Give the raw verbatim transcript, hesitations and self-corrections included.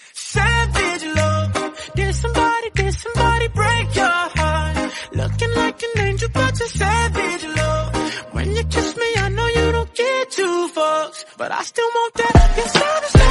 Savage love. Did somebody, did somebody break your heart? Looking like an angel, but you're savage love. When you kiss me, I know you don't get two fucks, but I still want that. You're savage love.